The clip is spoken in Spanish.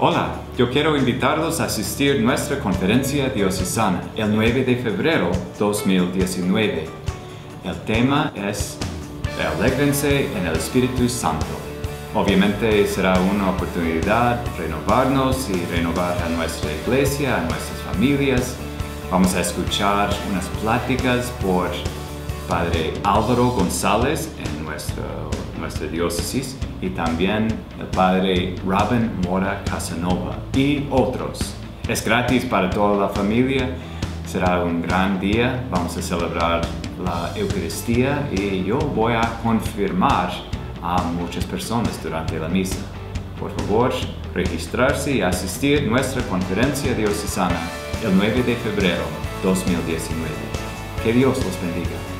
Hola, yo quiero invitarlos a asistir a nuestra conferencia diocesana el 9 de febrero 2019. El tema es Alégrense en el Espíritu Santo. Obviamente será una oportunidad de renovarnos y renovar a nuestra iglesia, a nuestras familias. Vamos a escuchar unas pláticas por Padre Álvaro González en nuestra diócesis y también el Padre Robin Mora Casanova y otros. Es gratis para toda la familia, será un gran día, vamos a celebrar la Eucaristía y yo voy a confirmar a muchas personas durante la misa. Por favor, registrarse y asistir a nuestra conferencia diocesana el 9 de febrero 2019. Que Dios los bendiga.